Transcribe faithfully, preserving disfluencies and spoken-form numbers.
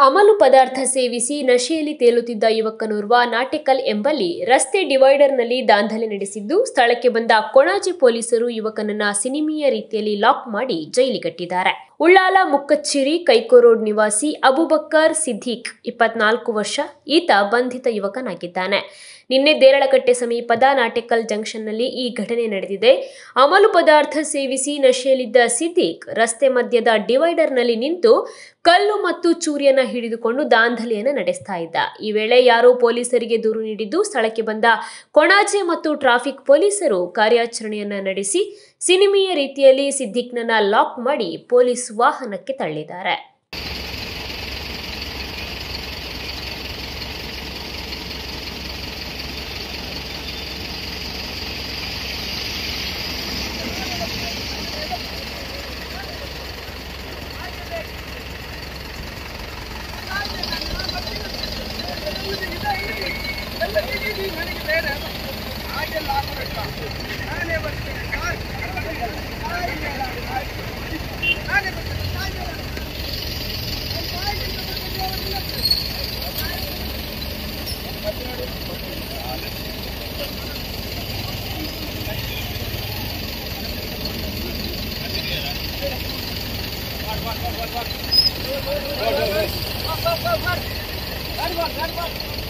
ಅಮಲು ಪದಾರ್ಥ ಸೇವಿಸಿ ನಶೆಯಲ್ಲಿ ತೇಲುತ್ತಿದ್ದ ಯುವಕನೋರ್ವ ನಾಟೆಕಲ್ ಎಂಬಲ್ಲಿ ರಸ್ತೆ ಡಿವೈಡರ್ನಲ್ಲಿ ದಾಂಧಲೆ ನಡೆಸಿದ್ದು, ಸ್ಥಳಕ್ಕೆ ಬಂದ ಕೊಣಾಜೆ ಪೊಲೀಸರು ಯುವಕನನ್ನ ಸಿನಿಮೀಯ ರೀತಿಯಲ್ಲಿ ಲಾಕ್ ಮಾಡಿ ಜೈಲಿಗಟ್ಟಿದ್ದಾರೆ. ಉಳ್ಳಾಲ ಮುಕ್ಕಚ್ಚಿರಿ ಕೈಕೋ ರೋಡ್ ನಿವಾಸಿ ಅಬುಬಕ್ಕರ್ ಸಿದ್ದೀಕ್ ಇಪ್ಪತ್ನಾಲ್ಕು ವರ್ಷ. ಈತ ಬಂಧಿತ ಯುವಕನಾಗಿದ್ದಾನೆ. ನಿನ್ನೆ ದೇರಳಕಟ್ಟೆ ಸಮೀಪದ ನಾಟೆಕಲ್ ಜಂಕ್ಷನ್ನಲ್ಲಿ ಈ ಘಟನೆ ನಡೆದಿದೆ. ಅಮಲು ಪದಾರ್ಥ ಸೇವಿಸಿ ನಶೆಯಲ್ಲಿದ್ದ ಸಿದ್ದೀಕ್ ರಸ್ತೆ ಮಧ್ಯದ ಡಿವೈಡರ್ನಲ್ಲಿ ನಿಂತು ಕಲ್ಲು ಮತ್ತು ಚೂರಿಯನ್ನ ಹಿಡಿದುಕೊಂಡು ದಾಂಧಲೆಯನ್ನು ನಡೆಸ್ತಾ ಇದ್ದ. ಈ ವೇಳೆ ಯಾರೋ ಪೊಲೀಸರಿಗೆ ದೂರು ನೀಡಿದ್ದು, ಸ್ಥಳಕ್ಕೆ ಬಂದ ಕೊಣಾಜೆ ಮತ್ತು ಟ್ರಾಫಿಕ್ ಪೊಲೀಸರು ಕಾರ್ಯಾಚರಣೆಯನ್ನ ನಡೆಸಿ ಸಿನಿಮೀಯ ರೀತಿಯಲ್ಲಿ ಸಿದ್ದೀಕ್ನನ್ನ ಲಾಕ್ ಮಾಡಿ ಪೊಲೀಸ್ ವಾಹನಕ್ಕೆ ತಳ್ಳಿದ್ದಾರೆ. What, what, what, what? Go, go, go, go. Go, go, go, go. Run, run, run, run.